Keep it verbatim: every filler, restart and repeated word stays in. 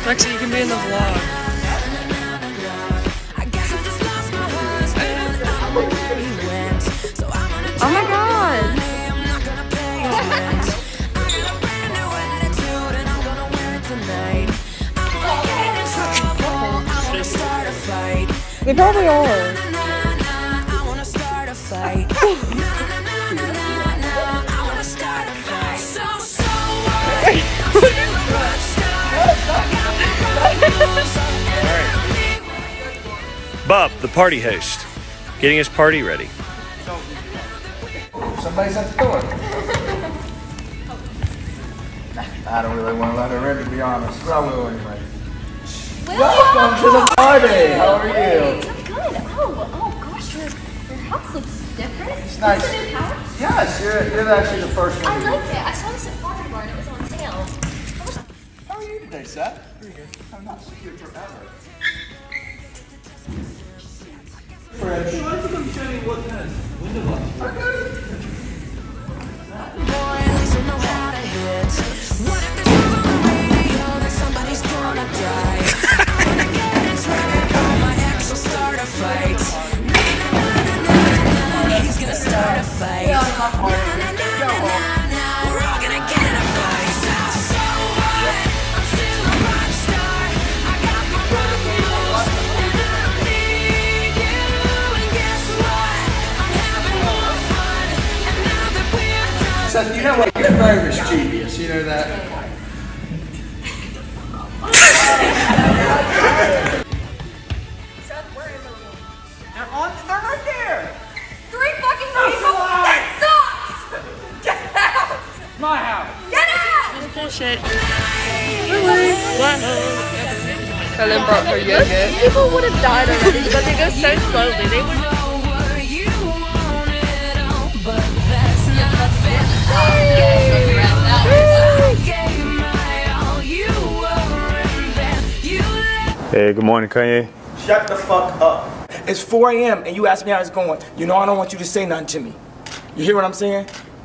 Rexy, you can be in the vlog. Oh my god! They probably are. Bob, the party host, getting his party ready. Somebody's at the door. I don't really want to let her in, to be honest, but I will anyway. Welcome to the party! How are you? I'm good. Oh, oh gosh, your, your house looks different. It's nice. Is this a new house? Yes, you're, you're actually the first one. I like it. I saw this at Pottery Barn. It was on sale. How are you today, Seth? Pretty good. I'm not seen you forever. Fresh. Why don't you come show me what kind of window light? Okay. So, you know what? You're very mischievous, you know that? Seth, where is everyone? They're on, they're right there. Three fucking people? That sucks! Get out! My house. Get out! Shit. Helen brought her yogurt. People would have died already, but they go so slowly. They would. Hey, good morning, Kanye. Shut the fuck up. It's four A M and you asked me how it's going. You know I don't want you to say nothing to me. You hear what I'm saying?